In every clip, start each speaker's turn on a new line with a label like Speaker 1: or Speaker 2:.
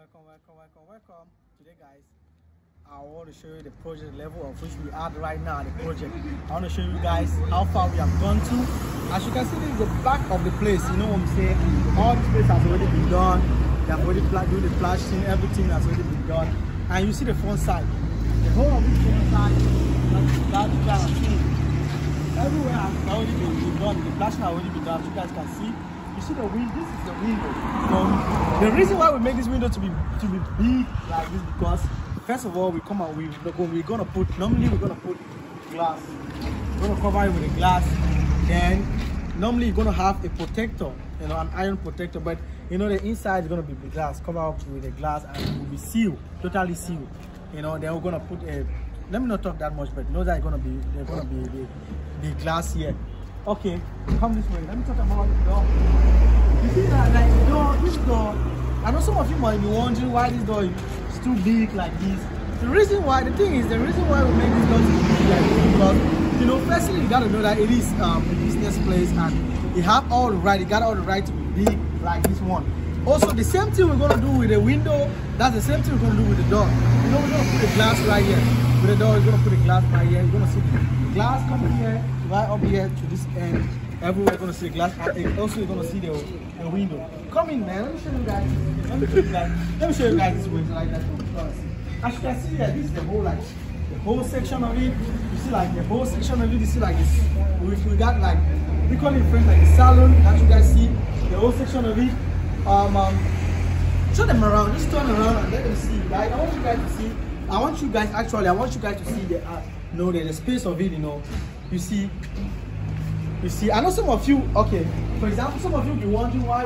Speaker 1: welcome. Today, guys, I want to show you the project level of which we are right now. The project. I want to show you guys how far we have gone to. As you can see, this is the back of the place. You know what I'm saying? All this place has already been done. They have already do the flashing. Everything has already been done. And you see the front side. The whole of this front side. That you guys have seen. Everywhere has already been done. The flashing has already been done. As you guys can see. You see the window. This is the window. So the reason why we make this window to be big like this, because first of all we're gonna put, normally we're gonna put glass. We're gonna cover it with a glass. Then normally you're gonna have a protector, you know, an iron protector, but you know the inside is gonna be glass, cover up with a glass, and it will be sealed, totally sealed. You know, then we're gonna put a, let me not talk that much, but know that there's gonna be the glass here. Okay, come this way. Let me talk about the door. You see that, like the door, this door. I know some of you might be wondering why this door is too big like this. The reason why we make this door too big like this, because you know, firstly you gotta know that it is a business place and you have all the right. You got all the right to be big like this one. Also, the same thing we're gonna do with the window. That's the same thing we're gonna do with the door. You know, we're gonna put the glass right here. With the door, we're gonna put the glass right here. You're gonna see the glass coming here, right up here to this end. Everywhere you're gonna see the glass. And also, you're gonna see the window. Come in, man. Let me show you guys. Let me show you guys this way like that. As you can see here, this is the whole section of it. You see like the whole section of it. You see like this. We got like, we call it in French like the salon. As you guys see, the whole section of it. Show them around, just turn around and let them see. Like, I want you guys to see. I want you guys to see the the space of it. You know, you see. I know some of you. Okay, for example, some of you be wondering why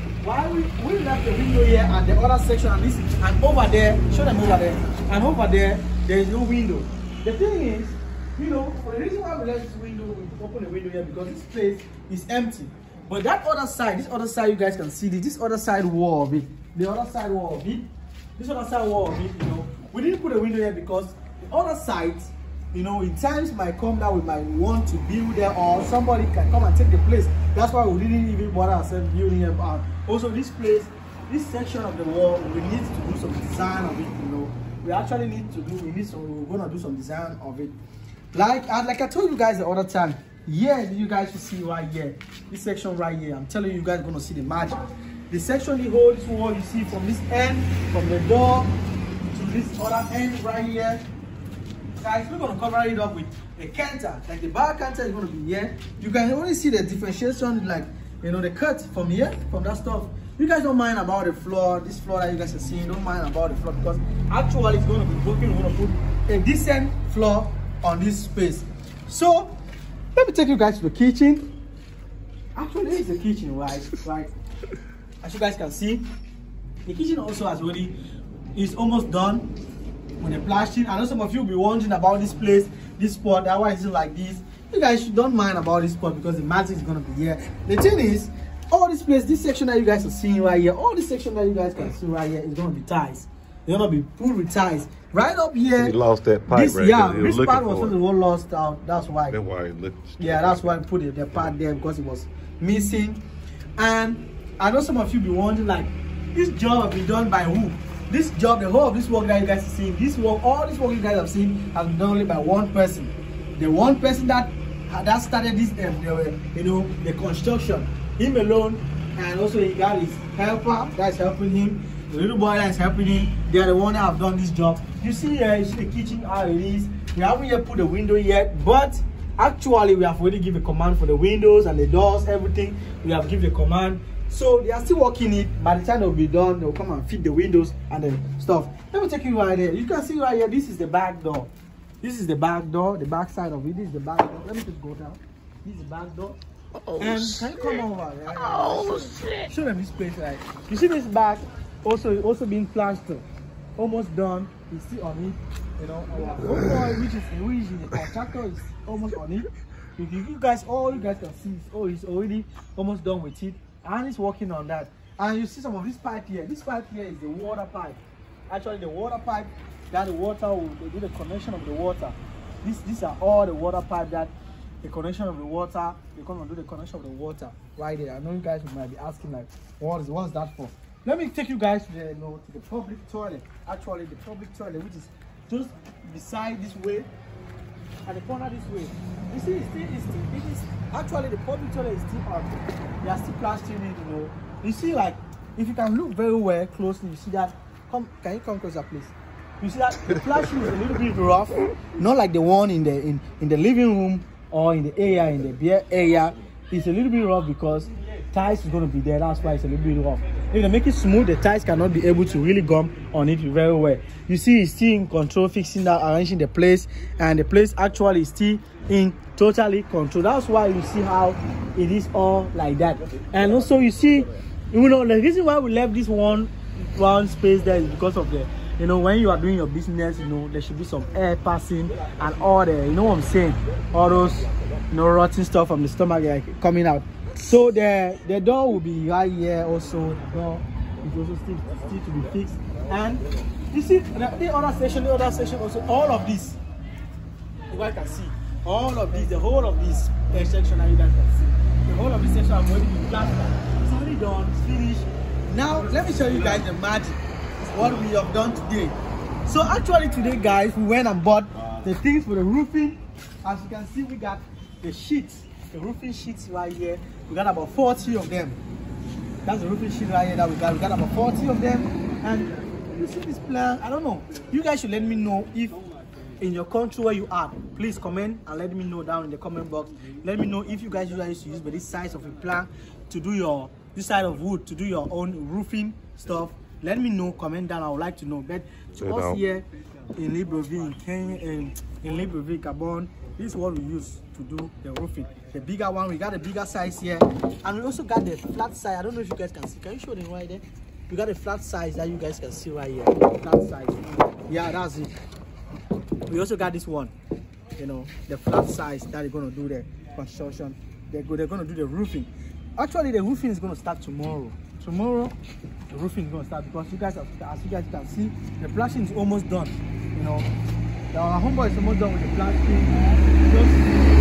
Speaker 1: we left the window here and the other section and this and over there. Show them over there and over there. There is no window. The thing is, you know, the reason why we left this window, we open the window here because this place is empty. But that other side, this other side, you guys can see this other side wall of it. The other side wall of it. This other side wall of it, you know. We didn't put a window here because the other side, you know, in times might come that we might want to build there or somebody can come and take the place. That's why we didn't even bother ourselves building here. Also, this place, this section of the wall, we need to do some design of it, you know. We're gonna do some design of it. Like I told you guys the other time. Yeah, you guys will see right here. This section right here. I'm telling you, you guys are gonna see the magic. The section you hold, this wall you see from this end, from the door to this other end right here. Guys, we're gonna cover it up with a canter. Like the bar canter is gonna be here. You can only see the differentiation, like you know, the cut from here, from that stuff. You guys don't mind about the floor, this floor that you guys are seeing. Don't mind about the floor because actually it's gonna be broken. We're gonna put a decent floor on this space. So let me take you guys to the kitchen. Actually, this is the kitchen, right? As you guys can see, the kitchen also is almost done with the plastering. I know some of you will be wondering about this place, this spot, that why is it like this. You guys don't mind about this spot because the magic is gonna be here. The thing is, all this place, this section that you guys are seeing right here, all this section that you guys can see right here is gonna be ties. They're gonna be put with ties. Right up here.
Speaker 2: He lost that pipe right there.
Speaker 1: This part was lost out. That's why.
Speaker 2: That's why it looked.
Speaker 1: Yeah, that's why I put the part there because it was missing. And I know some of you be wondering like, this job has been done by who? This job, the whole of this work that you guys are seeing, all this work you guys have seen has been done only by one person. The one person that started this, you know, the construction. Him alone, and also he got his helper that's helping him. The little boy that is helping him, they are the one that have done this job. You see here, you see the kitchen how it is. We haven't yet put the window yet, but actually we have already given a command for the windows and the doors, everything. We have given a command. So they are still working it. By the time they'll be done, they'll come and fit the windows and the stuff. Let me take you right there. You can see right here, this is the back door. This is the back door, the back side of it. This is the back door. Let me just go down. This is the back door.
Speaker 2: Oh,
Speaker 1: and
Speaker 2: shit.
Speaker 1: can you come over? Right?
Speaker 2: Oh, shit.
Speaker 1: Show them this place, right? You see this back? Also being plastered, almost done. It's still on it, you know. Our boy, which is the contractor, is almost on it. You guys, all you guys can see, it's already almost done with it, and it's working on that. And you see some of this pipe here. This pipe here is the water pipe. Actually, the water pipe that the water they do the connection of the water. These are all the water pipe that the connection of the water. They come and do the connection of the water right there. I know you guys might be asking like, what's that for? let me take you guys to the, you know, to the public toilet. Actually, the public toilet, which is just beside this way, at the corner this way. You see, it is actually the public toilet is still out. They are still plastering it, you know. You see, like, if you can look very well closely, you see that. Can you come closer, please? You see that the flashing is a little bit rough, not like the one in the living room or in the area, in the beer area. It's a little bit rough because tiles is going to be there. That's why it's a little bit rough. If they make it smooth, the tiles cannot be able to really gum on it very well. You see, it's still in control, fixing that, arranging the place, and the place actually is still in totally control. That's why you see how it is all like that. And also, you see, you know, the reason why we left this one space there is because of the, you know, when you are doing your business, you know, there should be some air passing and all the, you know what I'm saying, all those, you know, rotten stuff from the stomach like, coming out. So the door will be right here also. The door is also still to be fixed. And you see the other section also, all of this, you guys can see, all of this, the whole of this section that you guys can see, the whole of this section I'm going to be plastered. It's already done, it's finished. Now let me show you guys the magic, what we have done today. So actually today, guys, we went and bought the things for the roofing. As you can see, we got the sheets, the roofing sheets right here. We got about 40 of them. That's the roofing sheet right here that we got. We got about 40 of them. And you see this plan, I don't know, you guys should let me know if in your country where you are. Please comment and let me know down in the comment box. Let me know if you guys usually use by this size of a plan to do your, this side of wood to do your own roofing stuff. Let me know, comment down. I would like to know. But to us here in Libreville, in Kenya, in Libreville, Gabon, this is what we use to do the roofing. The bigger one, we got the bigger size here, and we also got the flat size. I don't know if you guys can see. Can you show them right there? We got a flat size that you guys can see right here. Flat size. Yeah, that's it. We also got this one. You know, the flat size that they're gonna do the construction. They're gonna do the roofing. Actually, the roofing is gonna start tomorrow. Tomorrow, the roofing is gonna start because you guys, as you guys can see, the plastering is almost done. You know, our homeboy is almost done with the plastering.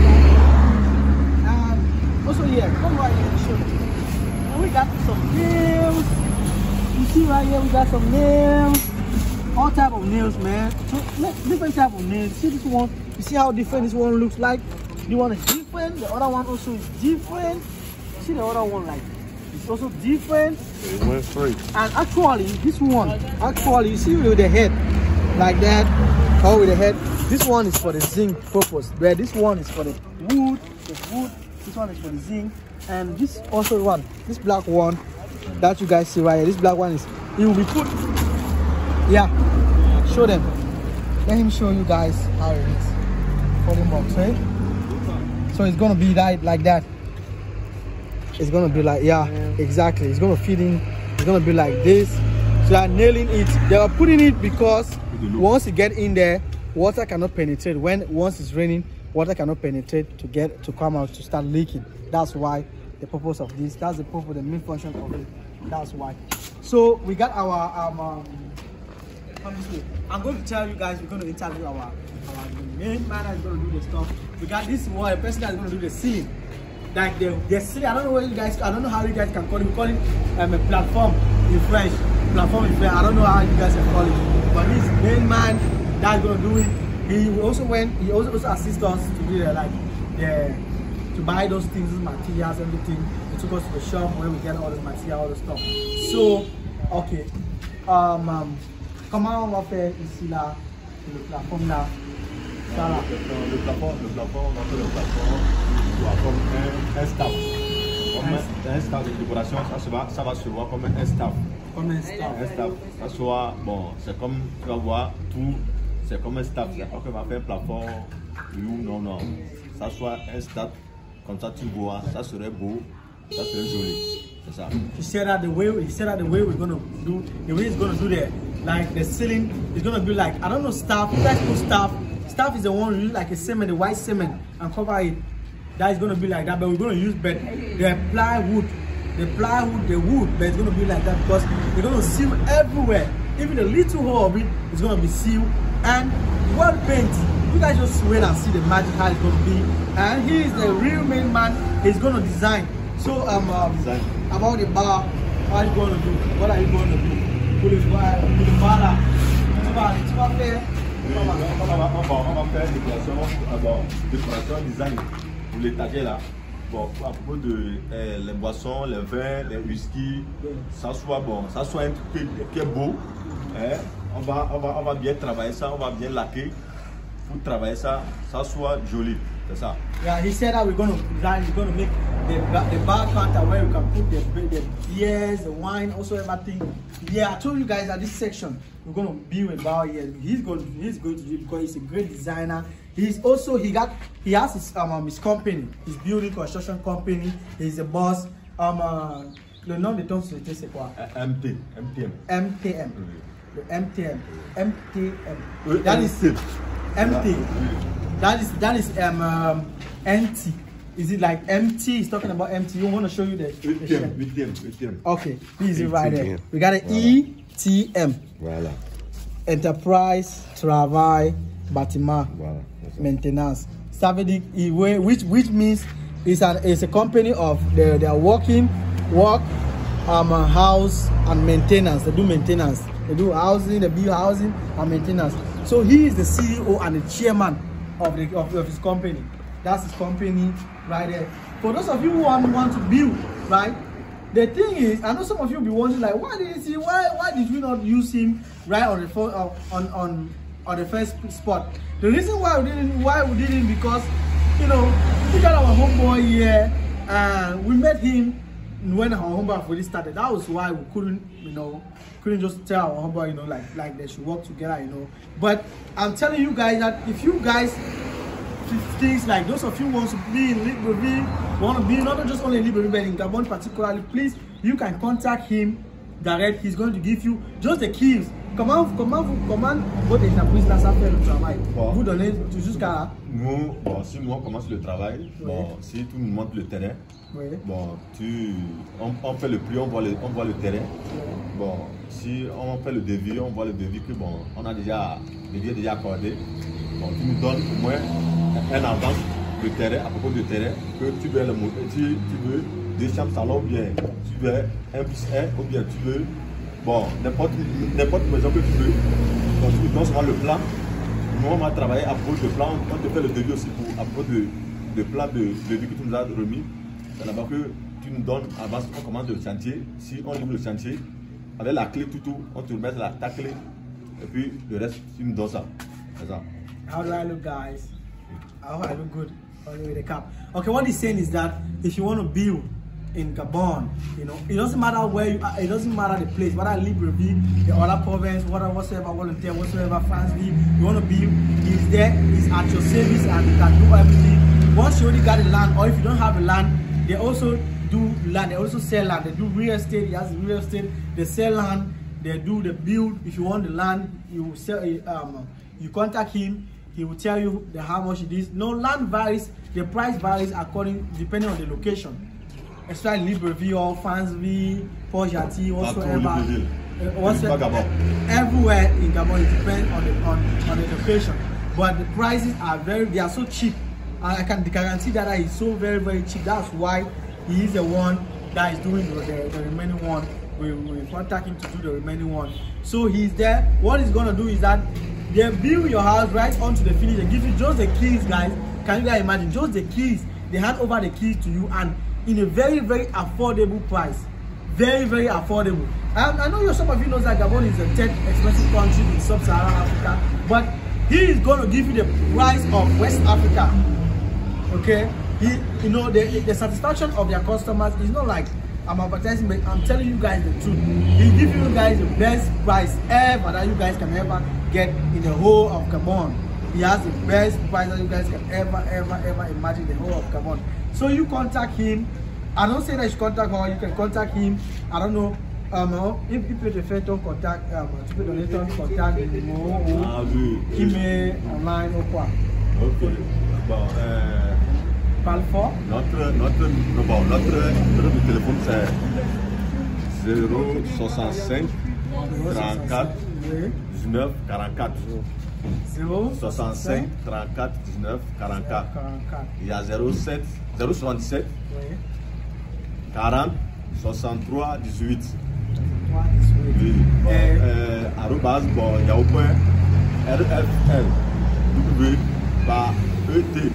Speaker 1: Also, yeah, come right here and show you. And we got some nails. You see right here, we got some nails. All type of nails, man. Different type of nails. See this one? You see how different this one looks like? The one is different. The other one also is different. See the other one, like, it's also different. And actually, this one, actually, you see with the head like that, or with the head, this one is for the zinc purpose. Where this one is for the wood, this one is for the zinc, and this also one, this black one that you guys see right here, this black one is, it will be put, yeah, show them, let him show you guys how it is. Folding box, right? So it's gonna be like that. It's gonna be like, yeah, exactly, it's gonna fit in, it's gonna be like this. So they are nailing it, they are putting it because once you get in there, water cannot penetrate. Once it's raining, water cannot penetrate to come out, to start leaking. That's why the purpose of this, that's the purpose, the main function of it. That's why. So we got our I'm going to tell you guys, we're going to interview our main man that's going to do the stuff. We got this one, a person that's going to do the ceiling. Like the ceiling, I don't know what you guys, I don't know how you guys can call it. We call it a platform in French. Platform in French. I don't know how you guys can call it. But this main man that's going to do it. He also assists us to do to buy those things, those materials, everything. He took us to the shop where we get all this material, all the stuff. So, okay. Comment on va faire ici là le plafond là? Ça là.
Speaker 2: Le plafond, on va faire le plafond comme un staff. Comme un staff de décoration, ça va se voir comme un staff.
Speaker 1: Comme un staff.
Speaker 2: Un staff. Ça soit, bon, c'est comme, tu vas voir tout. C'est comme un staff, c'est pas qu'on va faire un plafond, non. Ça soit un staff, comme ça tu vois, ça serait beau, ça serait joli. C'est ça.
Speaker 1: He said that the way we're gonna do, the way he's gonna do the ceiling is gonna be like, I don't know, staff. You guys know staff. Staff is the one who use like a cement, the white cement, and cover it. That is gonna be like that, but we're gonna use the plywood, the wood, but it's gonna be like that because we're gonna seal everywhere. Even the little hole of it is gonna be sealed. And one paint, you guys just wait and see the magic how it's gonna be. And he is the real main man. He's gonna design. So about the bar, What are you going to do? What are you going to do? Pour le voir là. Tu vas faire.
Speaker 2: On va faire une décoration design pour l'étagère là. Bon, à propos de les boissons, les vins, les whisky, ça soit bon, ça soit un truc qui est beau. Hein? On va bien travailler ça, on va bien laquer pour travailler ça, ça soit joli. C'est ça.
Speaker 1: Yeah, he said that we're going to make the bar counter where you can put the beers, the wine, also everything. Yeah, I told you guys that this section we're going to build a bar here. He's going to do it because he's a great designer. He has his company, his building construction company. He's a boss. Le nom de ton société c'est quoi?
Speaker 2: MTM.
Speaker 1: Le MTM. That is MT. That is NT. Is it like MT? He's talking about MT. You want to show you the
Speaker 2: MTM.
Speaker 1: Okay, this is right there. We got an ETM.
Speaker 2: Voilà.
Speaker 1: Enterprise, Travail, Bâtiment,
Speaker 2: Voilà.
Speaker 1: Maintenance. Which means it's a company of their work, house and maintenance. They do maintenance. They do housing, they build housing and maintenance. So he is the CEO and the chairman of his company. That's his company right there. For those of you who want to build, right? The thing is, I know some of you will be wondering, like, why did we not use him right on the first spot? The reason why we didn't because, you know, we got our homeboy here and we met him when our homeboy really started. That was why we couldn't just tell our homeboy, you know, like they should work together, you know. But I'm telling you guys that if you guys things like those of you who want to be in Libreville, want to be not just only in Libreville but in Gabon particularly, please, you can contact him direct. He's going to give you just the keys. Comment votre entreprise là ça fait le travail? Bon. Vous donnez jusqu'à
Speaker 2: nous, bon, si nous on commence le travail, oui. Bon, si tu nous montres le terrain, oui. Bon, on fait le prix, on voit le terrain. Oui. Bon, si on fait le devis, on voit le devis que bon, on a déjà accordé. Bon, tu nous donnes au moins un avance de terrain, à propos du terrain, que tu veux le monter, tu veux deux chambres salon ou bien tu veux 1+1 ou bien tu veux bon, n'importe maison que tu veux. Donc tu nous donnes seulement le plan. Nous on va travailler à propos de plan, on te fait le devis aussi à propos de plan de devis que tu nous as remis. C'est là-bas que tu nous donnes avance, on commence le chantier. Si on livre le chantier, avec la clé tout, on te remet ta clé et puis le reste tu nous donnes ça. C'est ça.
Speaker 1: How do I look, guys? How do I look good? Only with the cap. Okay, what he's saying is that if you want to build in Gabon, you know, it doesn't matter where you are, it doesn't matter the place, whether Libreville, the other province, whatever volunteer, whatsoever, Franceville, you want to build, he's there, he's at your service and he can do everything. Once you already got the land, or if you don't have the land, they also do land, they also sell land, they do real estate, he has real estate, they sell land, they do the build. If you want the land, you sell you contact him, he will tell you how much it is. No, land varies, the price varies depending on the location. Especially Libreville or Franceville, Port-Gentil, whatsoever. Everywhere in Gabon, it depends on the location. But the prices are they are so cheap. And I can guarantee that it's so very, very cheap. That's why he is the one that is doing the remaining one. We contact him to do the remaining one. So he's there. What he's gonna do is that they build your house right onto the finish. They give you just the keys, guys. Can you guys imagine? Just the keys. They hand over the keys to you and in a very, very affordable price. Very, very affordable. I know some of you know that Gabon is the 10th expensive country in sub-Saharan Africa, but he is going to give you the price of West Africa. Okay? You know, the satisfaction of their customers is not like I'm advertising, but I'm telling you guys the truth. He gives you guys the best price ever that you guys can ever get in the whole of Gabon. He has the best price that you guys can ever imagine in the whole of Gabon. So you contact him. I don't say that you contact her, you can contact him. I don't know. If you prefer to contact, tu peux donner ton contact numéro ou qui met online ou quoi.
Speaker 2: Ok. Bon,
Speaker 1: parle fort.
Speaker 2: Notre téléphone c'est 065 34 19 44. 065 34 19 44. Il y a 067 40 63 18.
Speaker 1: Oui.
Speaker 2: Arrobas bon yahoo.rfl w/et.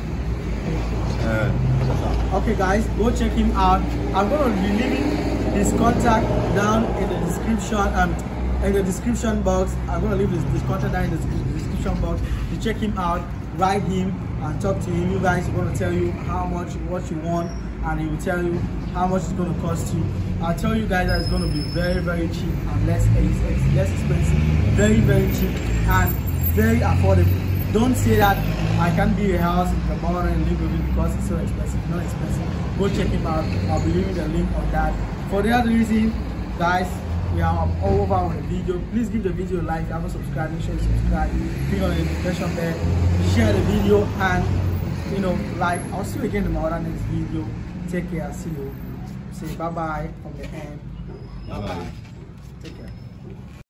Speaker 1: Okay guys, go check him out. I'm going to be leaving his contact down in the description box. I'm going to leave his contact down in the description box. You check him out, write him and talk to him. You guys are going to tell you how much, what you want, and he will tell you how much it's going to cost you. I'll tell you guys that it's going to be very, very cheap and less expensive, very, very cheap and very affordable. Don't say that I can't be a house in the morning and live with it because it's so expensive. Not expensive. Go check him out. I'll be leaving the link on that. For the other reason, guys, we are all over on the video. Please give the video a like. If you haven't subscribed, make sure you subscribe. Click on the notification bell. Share the video and like. I'll see you again in my other next video. Take care. See you. Say bye bye from the end. Bye bye. Take care.